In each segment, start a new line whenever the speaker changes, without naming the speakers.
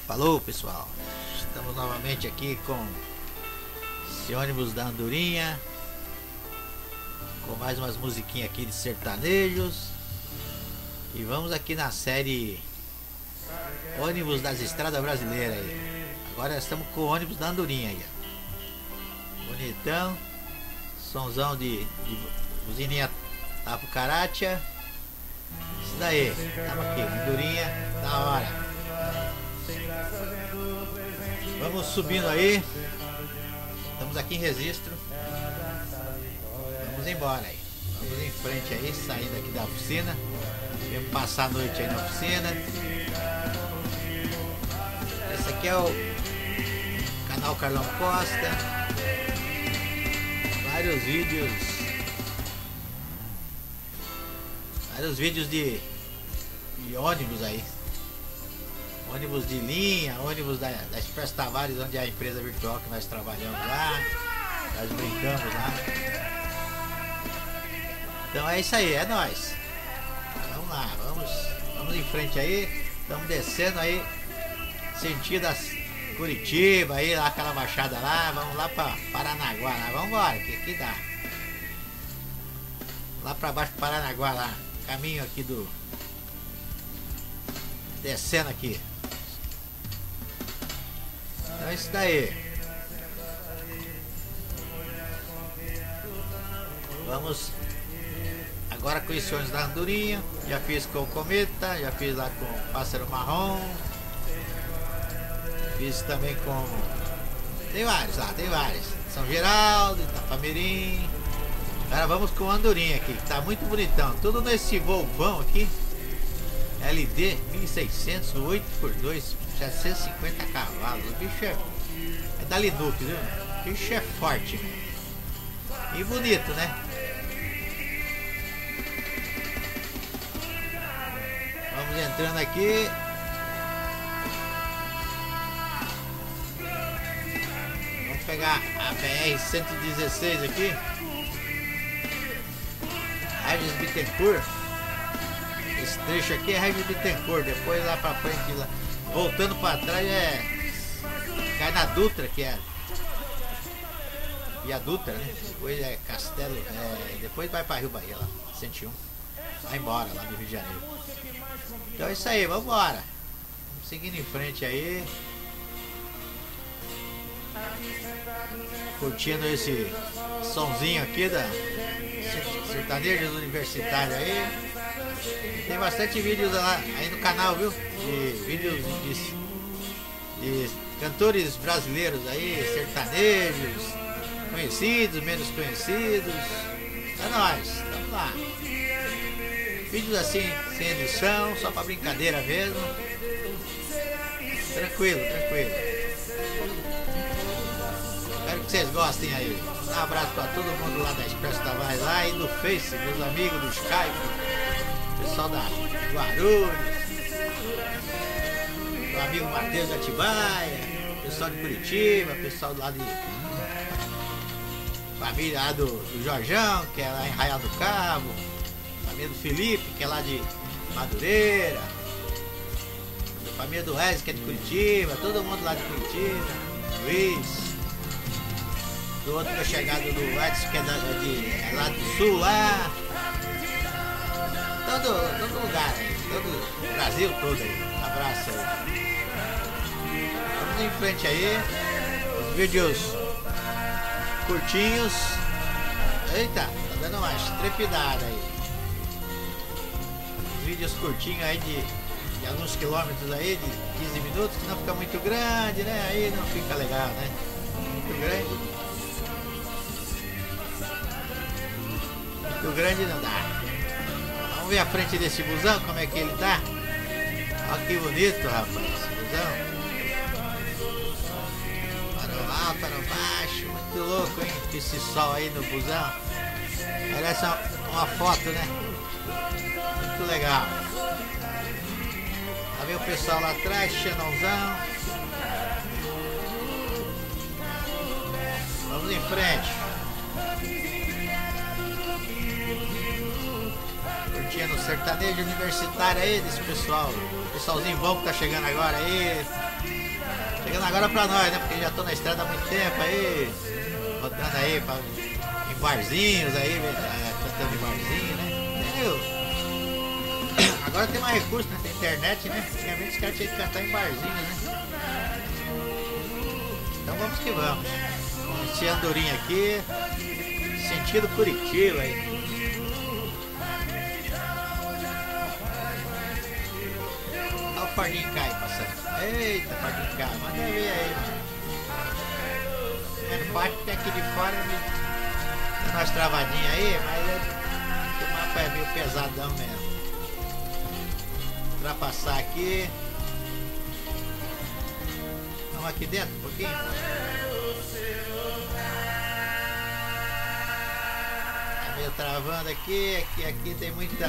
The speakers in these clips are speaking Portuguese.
Falou, pessoal, estamos novamente aqui com esse ônibus da Andorinha, com mais umas musiquinhas aqui de sertanejos. E vamos aqui na série ônibus das estradas brasileiras aí. Agora estamos com o ônibus da Andorinha aí, ó. Bonitão, sonzão de buzininha Apucaratia. Isso daí, estamos aqui, Andorinha, da hora. Vamos subindo aí. Estamos aqui em Registro. Vamos embora aí. Vamos em frente aí, saindo aqui da oficina. Vamos passar a noite aí na oficina. Esse aqui é o canal Carlão Costa. Vários vídeos de ônibus aí. Ônibus de linha, ônibus da Expresso Tavares, onde é a empresa virtual que nós trabalhamos lá, nós brincamos lá. Então é isso aí, é nóis. Vamos lá, vamos em frente aí. Estamos descendo aí, sentido Curitiba, aí lá aquela baixada lá, vamos lá para Paranaguá, lá. Vamos embora, que aqui dá. Lá para baixo para Paranaguá lá, caminho aqui do... Descendo aqui. Então é isso daí. Vamos agora com os sonhos da Andorinha. Já fiz com o Cometa, já fiz lá com o Pássaro Marrom. Fiz também com... Tem vários lá, tem vários. São Geraldo, Itapamirim. Agora vamos com o Andorinha aqui, que tá muito bonitão. Tudo nesse Volvão aqui. LD 1600, 8x2, 750 cavalos. O bicho é da Linux, viu? O bicho é forte. E bonito, né? Vamos entrando aqui. Vamos pegar a BR-116 aqui. Regis Bittencourt. Esse trecho aqui é Regis Bittencourt, depois lá pra frente, lá, voltando pra trás cai na Dutra, que é Via Dutra, né? Depois é Castelo, depois vai pra Rio Bahia lá, 101, vai embora lá do Rio de Janeiro. Então é isso aí, vamos embora. Vamos seguindo em frente aí, curtindo esse sonzinho aqui da sertanejos universitários aí. Tem bastante vídeos lá aí no canal, viu? De vídeos de cantores brasileiros aí, sertanejos, conhecidos, menos conhecidos. É nóis, vamos lá. Vídeos assim, sem edição, só pra brincadeira mesmo. Tranquilo, tranquilo. Espero que vocês gostem aí. Um abraço pra todo mundo lá da Expresso Tavares lá e do Face, meus amigos do Skype. Pessoal da Guarulhos, meu amigo Matheus de Atibaia, pessoal de Curitiba, pessoal lá de família lá do Jorjão, que é lá em Arraial do Cabo, família do Felipe, que é lá de Madureira, família do Rez, que é de Curitiba, todo mundo lá de Curitiba, Luiz, do outro que é chegado do Edson, que é lá do Sul lá. Todo lugar aí, todo o Brasil todo aí. Abraço aí. Vamos em frente aí. Os vídeos curtinhos. Eita, tá dando uma estrepidada aí. Os vídeos curtinhos aí de alguns quilômetros aí, de 15 minutos, que não fica muito grande, né? Aí não fica legal, né? Muito grande não dá. Vamos ver a frente desse busão, como é que ele tá. Olha que bonito, rapaz, esse busão. Parou lá, parou baixo. Muito louco, hein? Esse sol aí no busão. Parece uma foto, né? Muito legal. Lá vem o pessoal lá atrás, Xenonzão. Vamos em frente. Curtindo o sertanejo universitário aí desse pessoal. Pessoalzinho bom que tá chegando agora aí. Chegando agora pra nós, né? Porque já tô na estrada há muito tempo aí. Rodando aí em barzinhos aí, cantando em barzinho, né? Agora tem mais recurso, né? Tem internet, né? Antigamente os caras tinham que cantar em barzinho, né? Então vamos que vamos. Esse andorinha aqui, sentido Curitiba aí. Olha o Fardinho Cai passando. Eita, Fardinho Cai, manda ver aí, mano. É no baixo que tem aqui de fora, tem umas travadinhas aí, mas o mapa é meio pesadão mesmo. Ultrapassar aqui. Vamos aqui dentro um pouquinho. Tá meio travando aqui, aqui tem muitas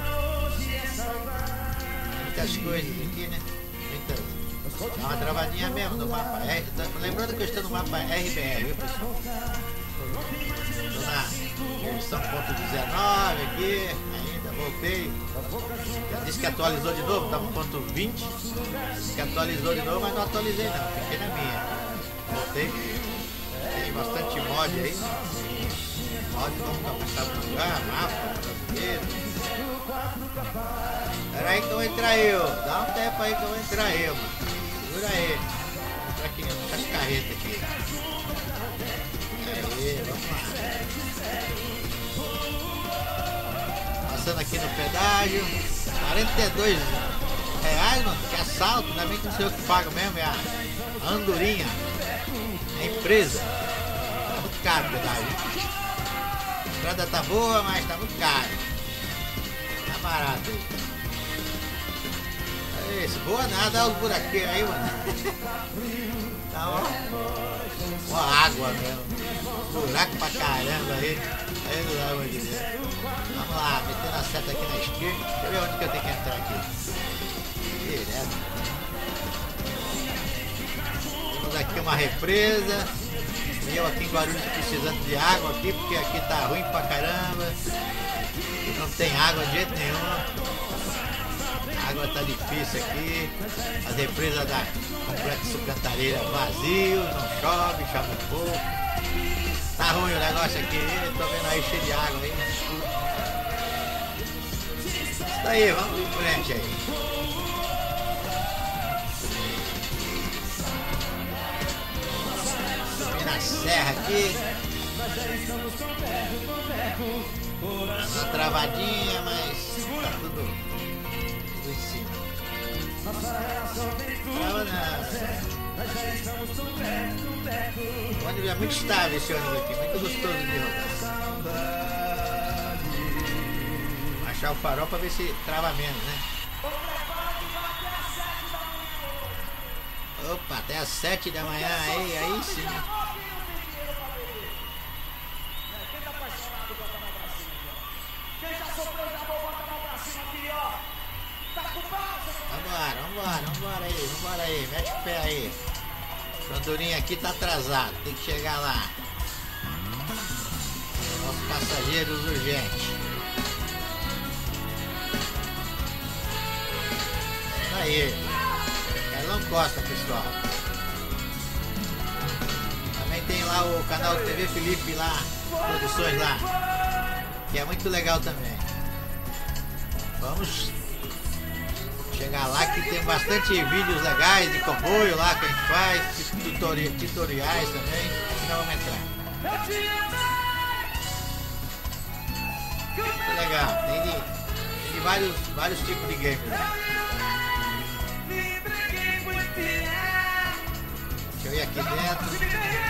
coisas aqui, né? Dá uma travadinha mesmo no mapa. Lembrando que eu estou no mapa RBR, viu, pessoal? Estou na versão .19 aqui, ainda voltei. Já disse que atualizou de novo, estava no ponto 20. Disse que atualizou de novo, mas não atualizei não, fiquei na minha. Voltei. Tem bastante mod aí. Mod vamos começar a jogar, mapa, brasileiro. Pera aí que eu vou entrar eu. Dá um tempo aí que eu vou entrar eu, mano. Segura aí. Vou entrar aqui nas carretas aqui. Aí, vamos lá. Passando aqui no pedágio. R$42, mano. Que assalto. Ainda bem que não sei eu que pago mesmo. É a andorinha. A empresa. Tá muito caro o pedágio. A estrada tá boa, mas tá muito caro. Tá barato aí. Isso, boa nada, olha os buraquinhos aí, mano. Tá ó água mesmo. Buraco pra caramba aí. Aí não dá mais de ver. Vamos lá, metendo a seta aqui na esquerda. Deixa eu ver onde que eu tenho que entrar aqui. Direto. Temos aqui uma represa. E eu aqui em Guarulhos precisando de água aqui, porque aqui tá ruim pra caramba. Não tem água de jeito nenhum. A água tá difícil aqui. As represas da Complexo Cantareira vazio, não chove, chove um pouco. Tá ruim o negócio aqui, tô vendo aí cheio de água aí. Isso daí, vamos em frente aí. Subir na serra aqui. Uma travadinha, mas tá tudo em cima. Trava não. O ônibus é muito estável, esse ônibus aqui, muito gostoso de rodar. Vou achar o farol pra ver se trava menos, né? Opa, até às 7 da manhã, aí sim. Vambora aí, mete o pé aí. O andorinha aqui tá atrasado, tem que chegar lá. Nossos passageiros urgentes. Isso aí. Carlão Costa, pessoal. Também tem lá o canal TV Felipe lá, produções lá, que é muito legal também. Vamos chegar lá que tem bastante vídeos legais de comboio lá que a gente faz, tutoriais também. Aqui nós vamos entrar. Muito legal, tem de vários tipos de games. Deixa eu ir aqui dentro.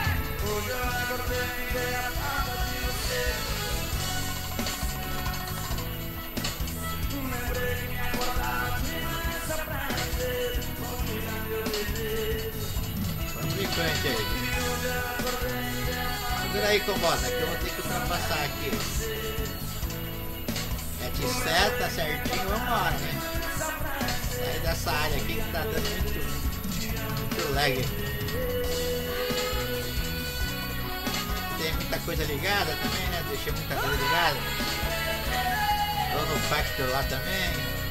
Vamos em frente aí. Segura aí, Combota, que eu vou ter que ultrapassar aqui. Mete seta certinho, vamos embora, né? Sair dessa área aqui que tá dando muito lag. Tem muita coisa ligada também, né? Deixei muita coisa ligada. Tô no Factor lá também.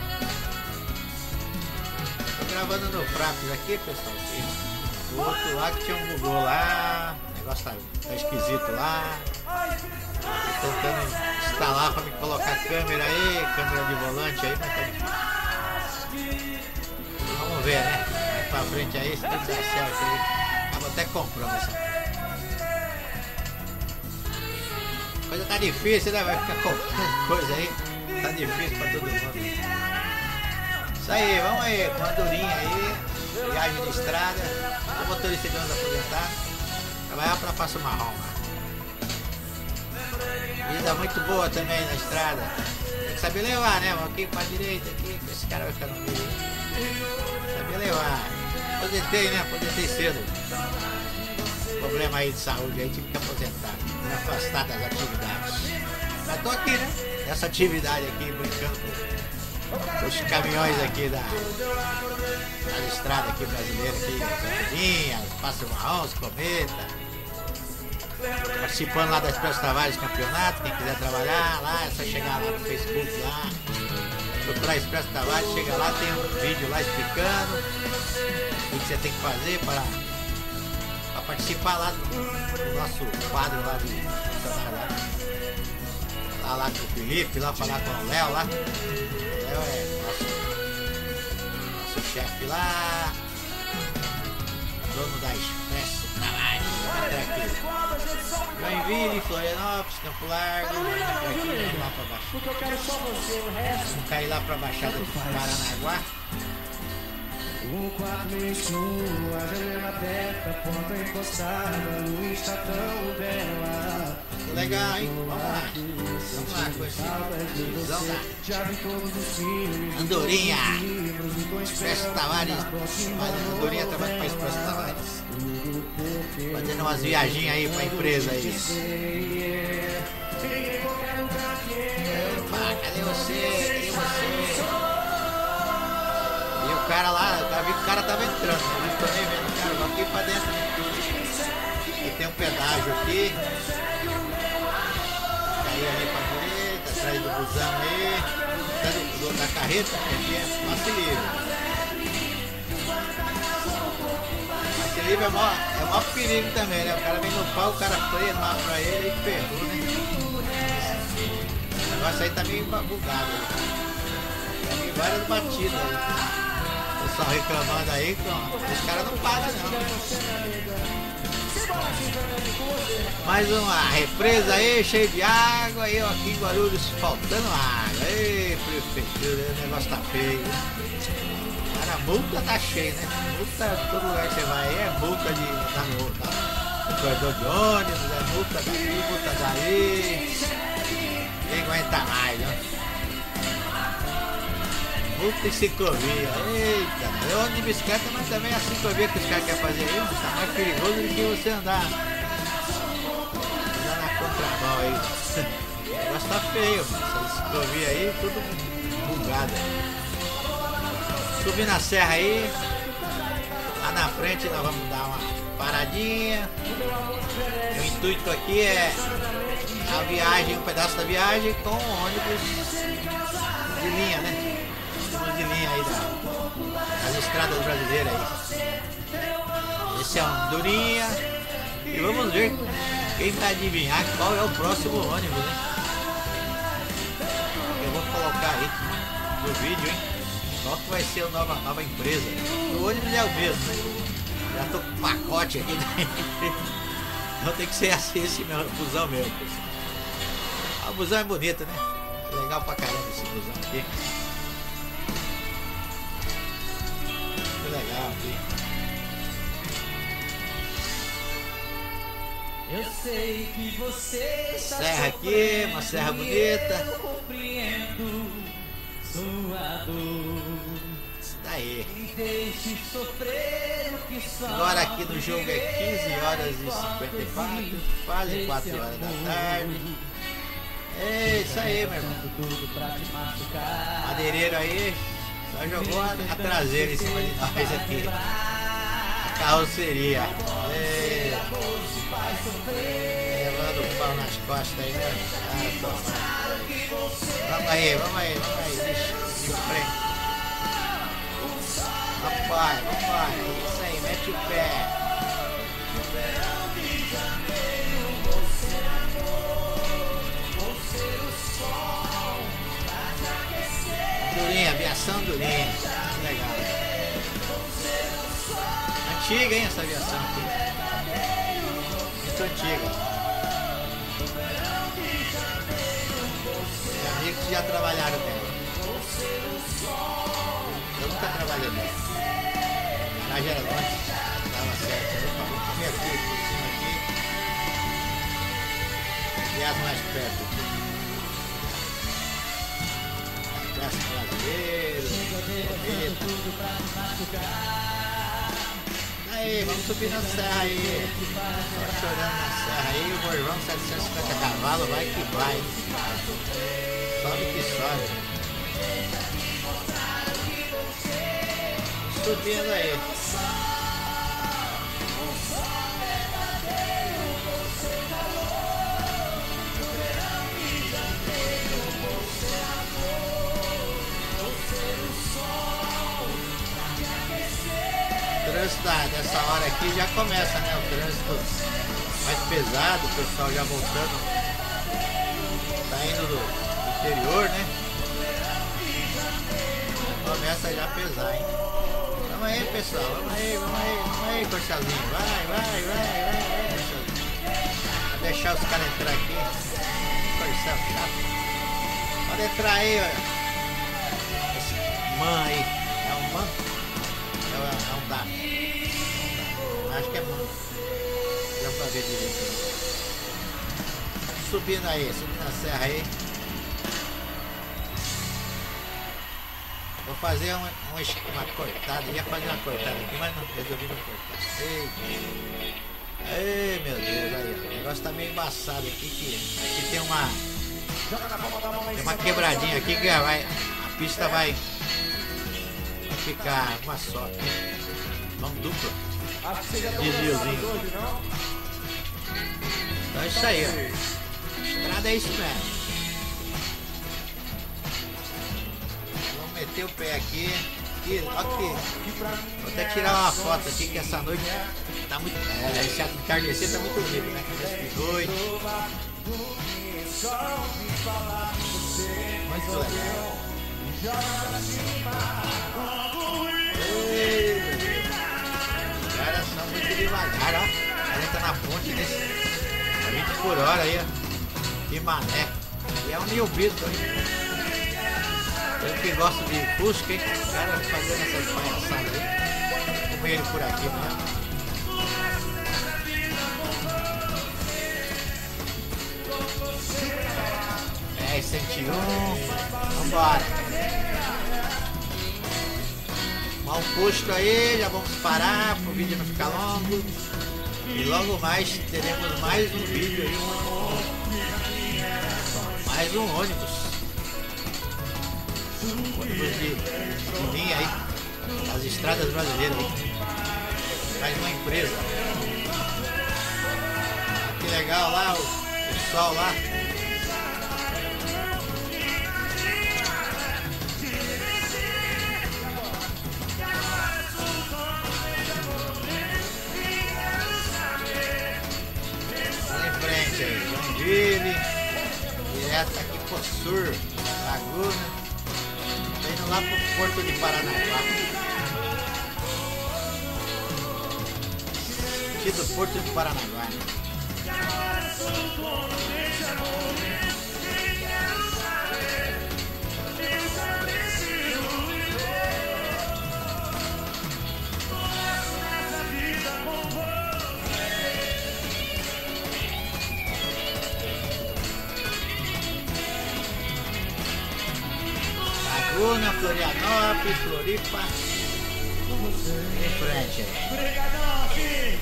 Tô gravando no Fraps aqui, pessoal. O outro lá que tinha um bugou lá. O negócio tá esquisito lá. Tô tentando instalar pra me colocar a câmera aí, câmera de volante aí, mas tá difícil. Vamos ver, né? Vai pra frente aí, se tudo der certo aí. Tava até comprando essa. Coisa tá difícil, né? Vai ficar comprando coisa aí. Tá difícil pra todo mundo. Isso aí, vamos aí, com a durinha aí. Viagem de estrada. O motorista de ônibus aposentado. Trabalhar pra Passo Marrom. Vida muito boa também na estrada. Tem que saber levar, né? Aqui pra direita, aqui. Esse cara vai ficar no meio. Saber levar. Aposentei, né? Aposentei cedo. Problema aí de saúde aí, tive que aposentar. Me afastar das atividades. Mas tô aqui, né? Essa atividade aqui, brincando com os caminhões aqui das estradas aqui brasileiras aqui, Linhas, Passo Marrom, Cometa. Participando lá da Expresso Tavares Campeonato, quem quiser trabalhar lá, é só chegar lá no Facebook lá, procurar Expresso Tavares, chega lá, tem um vídeo lá explicando o que você tem que fazer para participar lá do nosso quadro lá de lá com o Felipe, lá falar com o Léo lá. O Léo é nosso chefe lá, dono da Expresso Tavares. Até aqui. Joinville, Florianópolis, Campo Largo, aqui, lá pra baixo. Vamos cair lá pra Baixada do Paranaguá.
Um quarto meio escuro, a janela aberta, a porta encostada, a luz tá tão bela.
Legal, hein? Vamos lá com esse visão da Andorinha. Expresso Tavares. Andorinha trabalha para Expresso Tavares. Fazendo umas viaginhas aí pra empresa aí. Opa, cadê você? E o cara lá, eu vi que o cara tava entrando, não tô nem vendo o cara, vou aqui pra dentro. E tem um pedágio aqui. Aí ali pra direita, atrás do busão aí, atrás da carreta, aqui é passe livre. Passe livre é o maior perigo também, né? O cara vem no pau, o cara freia no ar pra ele e ferrou, né? O negócio aí tá meio bugado. Tem várias batidas aí. O pessoal reclamando aí, os caras não pagam não. Mais uma represa aí, cheia de água, aí aqui em Guarulhos faltando água. Ei, prefeitura, o negócio tá feio. Cara, a multa tá cheia, né? Multa, todo lugar que você vai aí é multa no corredor de ônibus, é multa daqui, multa daí. Ninguém aguenta mais, né? Multa em ciclovia, eita, eu ando de bicicleta, mas também a ciclovia que os caras querem fazer aí, tá mais perigoso do que você andar na contramão aí. O negócio tá feio, mano. Essa ciclovia aí, tudo bugado. Subir na serra aí, lá na frente nós vamos dar uma paradinha. O intuito aqui é a viagem, um pedaço da viagem com ônibus de linha, né? De linha aí das estradas brasileiras aí. Esse é um Andorinha. E vamos ver quem vai adivinhar qual é o próximo ônibus, né? Eu vou colocar aí no vídeo, hein? Qual que vai ser a nova empresa? O ônibus é o mesmo, né? Já tô com pacote aqui dentro. Então tem que ser assim, esse meu busão mesmo. O busão é bonito, né? Legal pra caramba esse busão aqui. Legal aqui.
Eu sei que você está
serra aqui, uma serra bonita.
Eu compreendo sua dor.
Isso daí.
Deixe sofrer o que só.
Agora aqui no jogo é 15 horas e 54, quase 4 horas da tarde. É isso aí, meu irmão. Madeireiro aí. Só jogou a traseira em cima de nós aqui. A carroceria. Levando pau nas costas aí, né? Vamos aí, vamos aí, vamos aí. Deixa em frente. Rapaz, vamos isso aí, mete o pé. Durinha, aviação Durinha. Legal. Antiga, hein, essa aviação aqui. Muito antiga. Tem amigos que já trabalharam nela. Eu nunca trabalhei nela. Na já era longe. Dava certo. Eu comi aqui, por cima aqui. E as mais perto aqui. Brasileiro, aí, vamos subir na serra aí. Vamos chorando na serra aí. O Morvão 750 cavalos, vai que vai. Sobe que sobe. Subindo aí. O trânsito dessa hora aqui já começa, né? O trânsito mais pesado, o pessoal já voltando, tá indo do interior, né? Começa já a pesar, hein? Vamos aí, pessoal, vamos aí, Corcelzinho, vai, Corcelzinho. Vou deixar os caras entrar aqui. Corcel chato. Pode entrar aí, olha. Esse man aí, é um man? É um dá. Acho que é man. Dá pra ver direito. Subindo aí, subindo a serra aí. Vou fazer uma cortada, ia fazer uma cortada aqui, mas não, resolvi não cortar. Ei, meu Deus, aí, o negócio tá meio embaçado aqui tem uma quebradinha aqui que a pista vai ficar uma só. Vamos dupla. Desviozinho. Então é isso aí, ó. Estrada é isso mesmo. Meter o pé aqui, vou até tirar uma foto aqui que essa noite tá muito, esse entardecer tá muito bonito, né? Esse noite, muito legal. Os caras são muito devagar, ó. A gente tá na ponte desse 20 por hora aí, ó. Que mané. E é um Nilbito, hein? Eu que gosto de Fusca, hein? Os caras fazendo essas palhaçadas aí. Como ele por aqui mesmo. É, 101. Vambora. Mal posto aí, já vamos parar para o vídeo não ficar longo. E logo mais teremos mais um vídeo aí. Mais um ônibus. Ônibus de linha aí, as estradas brasileiras aí. Mais uma empresa. Que legal lá, o sol lá. Vamos em frente aí, Joinville, direto aqui pro Sur, Laguna. Indo lá pro Porto de Paranaguá. Aqui do Porto de Paranaguá. Laguna, Florianópolis, Floripa. Em frente aí.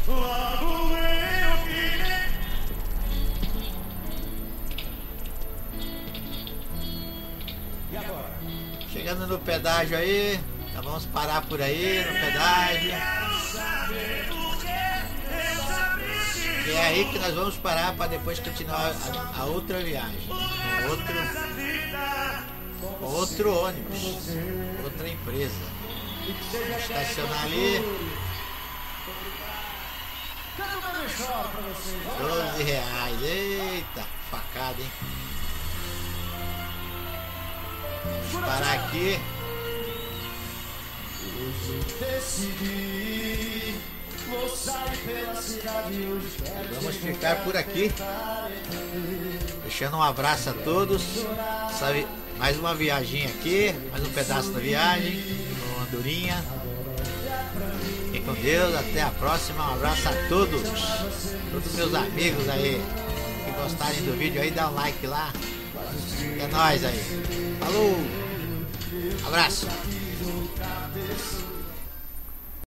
Chegando no pedágio aí. Já vamos parar por aí no pedágio. aí que nós vamos parar para depois continuar a outra viagem. Outro ônibus, outra empresa. Vamos estacionar ali. R$12. Eita, facada, hein? Vamos parar aqui. Vamos ficar por aqui. Deixando um abraço a todos. Sabe, mais uma viagem aqui, mais um pedaço da viagem com Andorinha. Fiquem com Deus, até a próxima. Um abraço a todos meus amigos aí que gostarem do vídeo aí, dá um like lá. É nóis aí. Falou! Abraço!